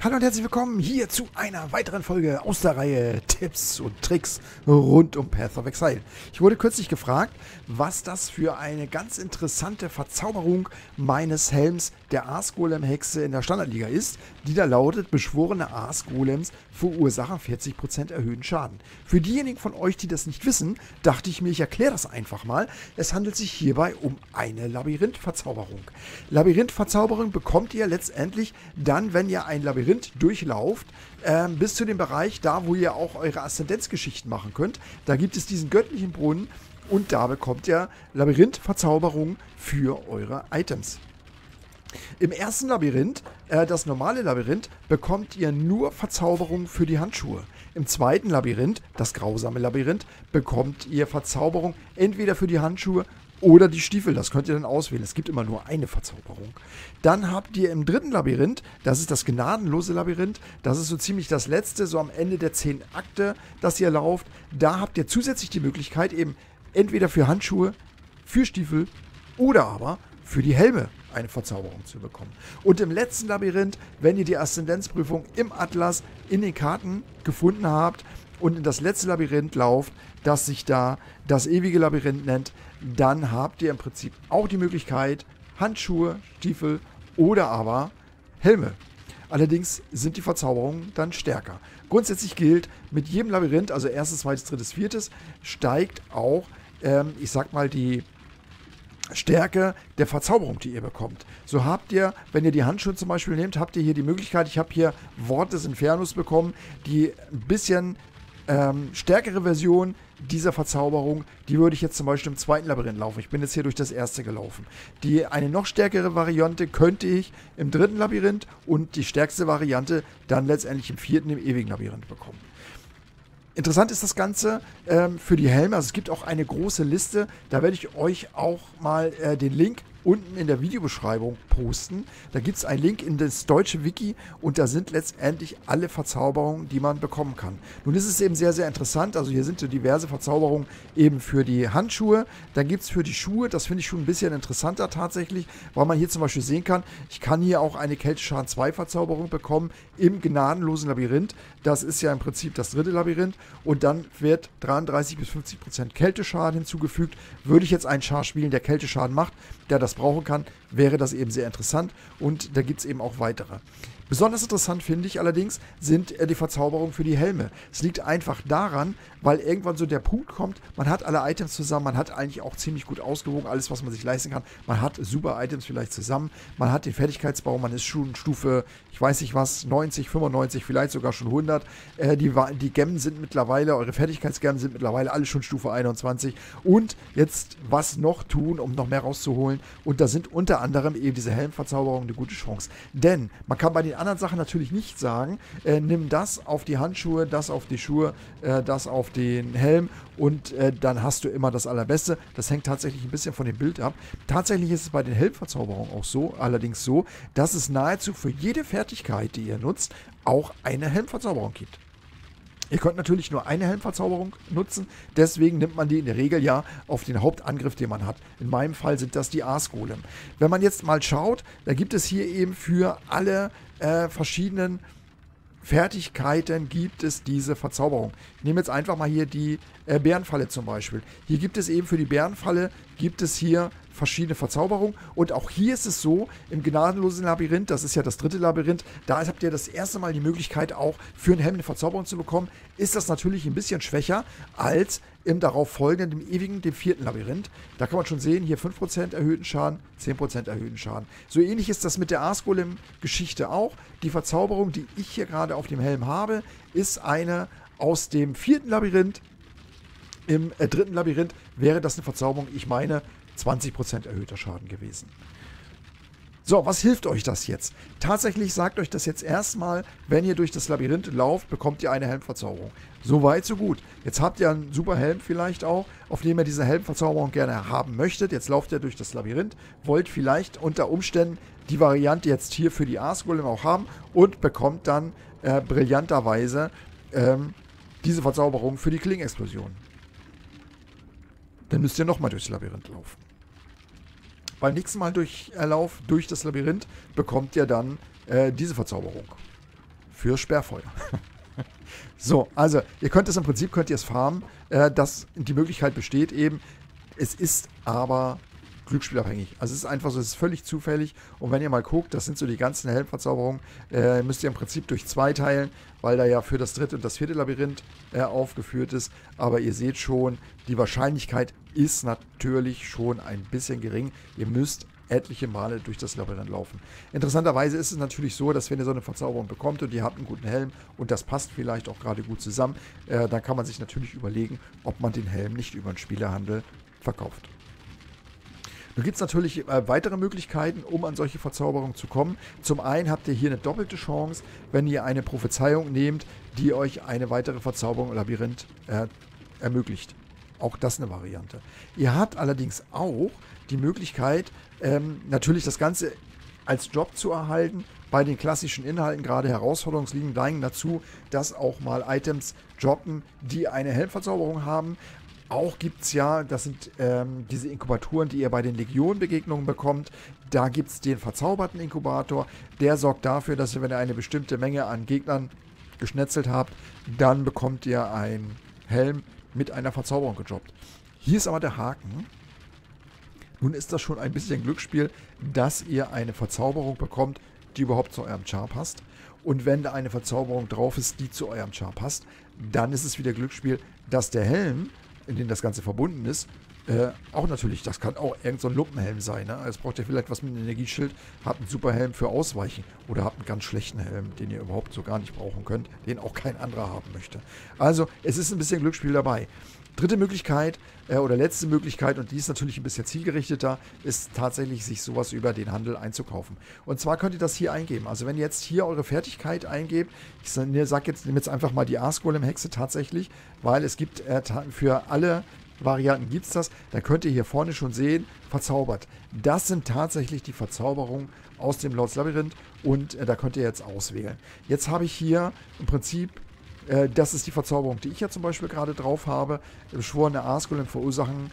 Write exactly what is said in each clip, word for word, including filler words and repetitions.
Hallo und herzlich willkommen hier zu einer weiteren Folge aus der Reihe Tipps und Tricks rund um Path of Exile. Ich wurde kürzlich gefragt, was das für eine ganz interessante Verzauberung meines Helms der Aasgolem-Hexe in der Standardliga ist, die da lautet, beschworene Aasgolems verursachen vierzig Prozent erhöhten Schaden. Für diejenigen von euch, die das nicht wissen, dachte ich mir, ich erkläre das einfach mal. Es handelt sich hierbei um eine Labyrinth-Verzauberung. Labyrinth-Verzauberung bekommt ihr letztendlich dann, wenn ihr ein Labyrinth durchlauft, äh, bis zu dem Bereich da, wo ihr auch eure Aszendenzgeschichten machen könnt. Da gibt es diesen göttlichen Brunnen und da bekommt ihr Labyrinth-Verzauberung für eure Items. Im ersten Labyrinth, äh, das normale Labyrinth, bekommt ihr nur Verzauberung für die Handschuhe. Im zweiten Labyrinth, das grausame Labyrinth, bekommt ihr Verzauberung entweder für die Handschuhe oder die Stiefel, das könnt ihr dann auswählen. Es gibt immer nur eine Verzauberung. Dann habt ihr im dritten Labyrinth, das ist das gnadenlose Labyrinth, das ist so ziemlich das letzte, so am Ende der zehn Akte, das ihr lauft. Da habt ihr zusätzlich die Möglichkeit, eben entweder für Handschuhe, für Stiefel oder aber für die Helme eine Verzauberung zu bekommen. Und im letzten Labyrinth, wenn ihr die Aszendenzprüfung im Atlas in den Karten gefunden habt und in das letzte Labyrinth lauft, das sich da das ewige Labyrinth nennt, dann habt ihr im Prinzip auch die Möglichkeit, Handschuhe, Stiefel oder aber Helme. Allerdings sind die Verzauberungen dann stärker. Grundsätzlich gilt, mit jedem Labyrinth, also erstes, zweites, drittes, viertes, steigt auch, ähm, ich sag mal, die Stärke der Verzauberung, die ihr bekommt. So habt ihr, wenn ihr die Handschuhe zum Beispiel nehmt, habt ihr hier die Möglichkeit, ich habe hier Wort des Infernus bekommen, die ein bisschen ähm, stärkere Version dieser Verzauberung, die würde ich jetzt zum Beispiel im zweiten Labyrinth laufen. Ich bin jetzt hier durch das erste gelaufen. Die, eine noch stärkere Variante könnte ich im dritten Labyrinth und die stärkste Variante dann letztendlich im vierten, im ewigen Labyrinth bekommen. Interessant ist das Ganze ähm, für die Helme. Also es gibt auch eine große Liste. Da werde ich euch auch mal äh, den Link unten in der Videobeschreibung posten. Da gibt es einen Link in das deutsche Wiki und da sind letztendlich alle Verzauberungen, die man bekommen kann. Nun ist es eben sehr, sehr interessant. Also hier sind so diverse Verzauberungen eben für die Handschuhe. Dann gibt es für die Schuhe, das finde ich schon ein bisschen interessanter tatsächlich, weil man hier zum Beispiel sehen kann, ich kann hier auch eine Kälteschaden zwei Verzauberung bekommen im gnadenlosen Labyrinth. Das ist ja im Prinzip das dritte Labyrinth und dann wird dreiunddreißig bis fünfzig Prozent Kälteschaden hinzugefügt. Würde ich jetzt einen Char spielen, der Kälteschaden macht, der das brauchen kann, wäre das eben sehr interessant und da gibt es eben auch weitere. Besonders interessant finde ich allerdings sind äh, die Verzauberungen für die Helme. Es liegt einfach daran, weil irgendwann so der Punkt kommt, man hat alle Items zusammen, man hat eigentlich auch ziemlich gut ausgewogen, alles was man sich leisten kann. Man hat super Items vielleicht zusammen, man hat den Fertigkeitsbau, man ist schon Stufe, ich weiß nicht was, neunzig, fünfundneunzig, vielleicht sogar schon hundert. Äh, die, die Gemmen sind mittlerweile, eure Fertigkeitsgemmen sind mittlerweile alle schon Stufe einundzwanzig. Und jetzt was noch tun, um noch mehr rauszuholen. Und da sind unter anderem eben diese Helmverzauberungen eine gute Chance. Denn man kann bei den anderen Sachen natürlich nicht sagen, äh, nimm das auf die Handschuhe, das auf die Schuhe, äh, das auf den Helm und äh, dann hast du immer das Allerbeste. Das hängt tatsächlich ein bisschen von dem Bild ab. Tatsächlich ist es bei den Helmverzauberungen auch so, allerdings so, dass es nahezu für jede Fertigkeit, die ihr nutzt, auch eine Helmverzauberung gibt. Ihr könnt natürlich nur eine Helmverzauberung nutzen, deswegen nimmt man die in der Regel ja auf den Hauptangriff, den man hat. In meinem Fall sind das die Aasgolem. Wenn man jetzt mal schaut, da gibt es hier eben für alle äh, verschiedenen Fertigkeiten gibt es diese Verzauberung. Ich nehme jetzt einfach mal hier die äh, Bärenfalle zum Beispiel. Hier gibt es eben für die Bärenfalle, gibt es hier verschiedene Verzauberungen. Und auch hier ist es so, im gnadenlosen Labyrinth, das ist ja das dritte Labyrinth, da habt ihr das erste Mal die Möglichkeit auch für einen Helm eine Verzauberung zu bekommen. Ist das natürlich ein bisschen schwächer als im darauf folgenden, dem ewigen, dem vierten Labyrinth. Da kann man schon sehen, hier fünf Prozent erhöhten Schaden, zehn Prozent erhöhten Schaden. So ähnlich ist das mit der Aasgolem-Geschichte auch. Die Verzauberung, die ich hier gerade auf dem Helm habe, ist eine aus dem vierten Labyrinth. Im äh, dritten Labyrinth wäre das eine Verzauberung, ich meine, zwanzig Prozent erhöhter Schaden gewesen. So, was hilft euch das jetzt? Tatsächlich sagt euch das jetzt erstmal, wenn ihr durch das Labyrinth lauft, bekommt ihr eine Helmverzauberung. So weit, so gut. Jetzt habt ihr einen super Helm vielleicht auch, auf dem ihr diese Helmverzauberung gerne haben möchtet. Jetzt lauft ihr durch das Labyrinth, wollt vielleicht unter Umständen die Variante jetzt hier für die Aasgolem auch haben und bekommt dann äh, brillanterweise ähm, diese Verzauberung für die Klingenexplosion. Dann müsst ihr nochmal durchs Labyrinth laufen. Beim nächsten Mal durch Erlauf durch das Labyrinth bekommt ihr dann äh, diese Verzauberung. für Sperrfeuer. So, also ihr könnt es im Prinzip, könnt ihr es farmen, äh, dass die Möglichkeit besteht eben. Es ist aber glücksspielabhängig. Also es ist einfach so, es ist völlig zufällig. Und wenn ihr mal guckt, das sind so die ganzen Helmverzauberungen, äh, müsst ihr im Prinzip durch zwei teilen, weil da ja für das dritte und das vierte Labyrinth äh, aufgeführt ist. Aber ihr seht schon, die Wahrscheinlichkeit ist natürlich schon ein bisschen gering. Ihr müsst etliche Male durch das Labyrinth laufen. Interessanterweise ist es natürlich so, dass wenn ihr so eine Verzauberung bekommt und ihr habt einen guten Helm und das passt vielleicht auch gerade gut zusammen, äh, dann kann man sich natürlich überlegen, ob man den Helm nicht über den Spielerhandel verkauft. Nun gibt es natürlich äh, weitere Möglichkeiten, um an solche Verzauberungen zu kommen. Zum einen habt ihr hier eine doppelte Chance, wenn ihr eine Prophezeiung nehmt, die euch eine weitere Verzauberung im Labyrinth äh, ermöglicht. Auch das eine Variante. Ihr habt allerdings auch die Möglichkeit, ähm, natürlich das Ganze als Job zu erhalten. Bei den klassischen Inhalten, gerade Herausforderungsligen, neigen dazu, dass auch mal Items droppen, die eine Helmverzauberung haben. Auch gibt es ja, das sind ähm, diese Inkubatoren, die ihr bei den Legion-Begegnungen bekommt. Da gibt es den verzauberten Inkubator. Der sorgt dafür, dass ihr, wenn ihr eine bestimmte Menge an Gegnern geschnetzelt habt, dann bekommt ihr einen Helm mit einer Verzauberung gedroppt. Hier ist aber der Haken. Nun ist das schon ein bisschen Glücksspiel, dass ihr eine Verzauberung bekommt, die überhaupt zu eurem Char passt. Und wenn da eine Verzauberung drauf ist, die zu eurem Char passt, dann ist es wieder Glücksspiel, dass der Helm, in dem das Ganze verbunden ist, äh, auch natürlich, das kann auch irgend so ein Lumpenhelm sein. Ne? Jetzt braucht ihr vielleicht was mit einem Energieschild, habt einen super Helm für Ausweichen oder habt einen ganz schlechten Helm, den ihr überhaupt so gar nicht brauchen könnt, den auch kein anderer haben möchte. Also, es ist ein bisschen Glücksspiel dabei. Dritte Möglichkeit äh, oder letzte Möglichkeit, und die ist natürlich ein bisschen zielgerichteter, ist tatsächlich, sich sowas über den Handel einzukaufen. Und zwar könnt ihr das hier eingeben. Also wenn ihr jetzt hier eure Fertigkeit eingebt, ich sage jetzt, nehme jetzt einfach mal die Aas-Golem-Hexe tatsächlich, weil es gibt äh, für alle Varianten gibt es das, dann könnt ihr hier vorne schon sehen, verzaubert. Das sind tatsächlich die Verzauberungen aus dem Lords Labyrinth und äh, da könnt ihr jetzt auswählen. Jetzt habe ich hier im Prinzip, äh, das ist die Verzauberung, die ich ja zum Beispiel gerade drauf habe, beschworene Aas-Golem verursachen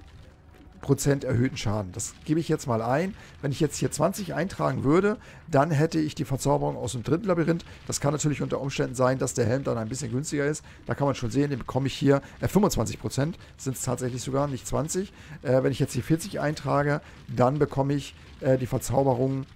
Prozent erhöhten Schaden. Das gebe ich jetzt mal ein. Wenn ich jetzt hier zwanzig eintragen würde, dann hätte ich die Verzauberung aus dem dritten Labyrinth. Das kann natürlich unter Umständen sein, dass der Helm dann ein bisschen günstiger ist. Da kann man schon sehen, den bekomme ich hier äh, fünfundzwanzig Prozent, sind es tatsächlich sogar, nicht zwanzig. Äh, wenn ich jetzt hier vierzig eintrage, dann bekomme ich äh, die Verzauberung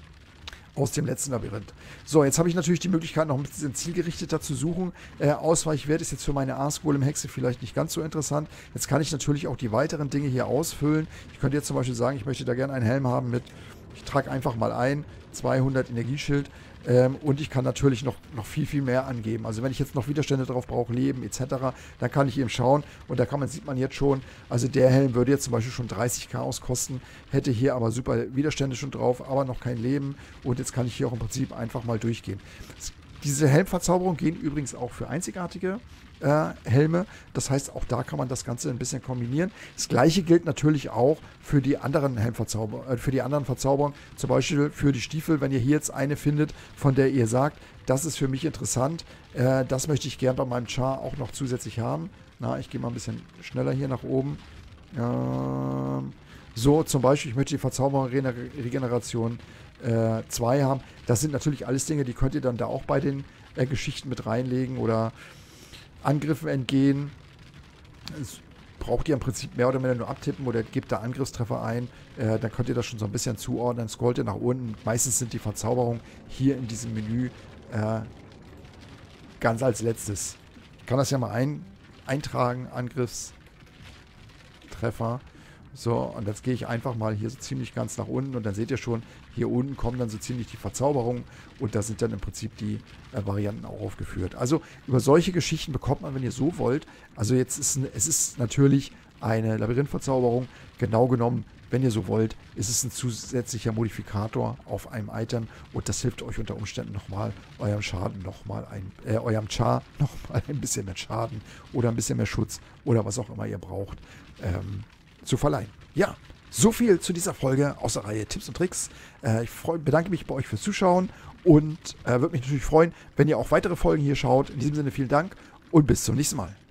aus dem letzten Labyrinth. So, jetzt habe ich natürlich die Möglichkeit, noch ein bisschen zielgerichteter zu suchen. Äh, Ausweichwert ist jetzt für meine Aas-Golem-Hexe vielleicht nicht ganz so interessant. Jetzt kann ich natürlich auch die weiteren Dinge hier ausfüllen. Ich könnte jetzt zum Beispiel sagen, ich möchte da gerne einen Helm haben mit, ich trage einfach mal ein, zweihundert Energieschild. Ähm, und ich kann natürlich noch, noch viel, viel mehr angeben. Also wenn ich jetzt noch Widerstände drauf brauche, Leben et cetera, dann kann ich eben schauen. Und da kann man, sieht man jetzt schon, also der Helm würde jetzt zum Beispiel schon dreißig Chaos kosten, hätte hier aber super Widerstände schon drauf, aber noch kein Leben. Und jetzt kann ich hier auch im Prinzip einfach mal durchgehen. Diese Helmverzauberung gehen übrigens auch für einzigartige äh, Helme. Das heißt, auch da kann man das Ganze ein bisschen kombinieren. Das gleiche gilt natürlich auch für die anderen Helmverzauber, äh, für die anderen Verzauberungen. Zum Beispiel für die Stiefel, wenn ihr hier jetzt eine findet, von der ihr sagt, das ist für mich interessant. Äh, das möchte ich gern bei meinem Char auch noch zusätzlich haben. Na, ich gehe mal ein bisschen schneller hier nach oben. Ähm, so, zum Beispiel, ich möchte die Verzauberung Regeneration zwei haben. Das sind natürlich alles Dinge, die könnt ihr dann da auch bei den äh, Geschichten mit reinlegen oder Angriffen entgehen. Das braucht ihr im Prinzip mehr oder weniger nur abtippen oder gebt da Angriffstreffer ein. Äh, dann könnt ihr das schon so ein bisschen zuordnen. Scrollt ihr nach unten. Meistens sind die Verzauberungen hier in diesem Menü äh, ganz als letztes. Ich kann das ja mal ein, eintragen. Angriffstreffer. So, und jetzt gehe ich einfach mal hier so ziemlich ganz nach unten und dann seht ihr schon, hier unten kommen dann so ziemlich die Verzauberungen und da sind dann im Prinzip die äh, Varianten auch aufgeführt. Also über solche Geschichten bekommt man, wenn ihr so wollt, also jetzt ist ein, es ist natürlich eine Labyrinthverzauberung, genau genommen, wenn ihr so wollt, ist es ein zusätzlicher Modifikator auf einem Item und das hilft euch unter Umständen nochmal, eurem Schaden nochmal ein, äh, eurem Char nochmal ein bisschen mehr Schaden oder ein bisschen mehr Schutz oder was auch immer ihr braucht, ähm, zu verleihen. Ja, so viel zu dieser Folge aus der Reihe Tipps und Tricks. Äh, ich freu, bedanke mich bei euch fürs Zuschauen und äh, würde mich natürlich freuen, wenn ihr auch weitere Folgen hier schaut. In diesem Sinne vielen Dank und bis zum nächsten Mal.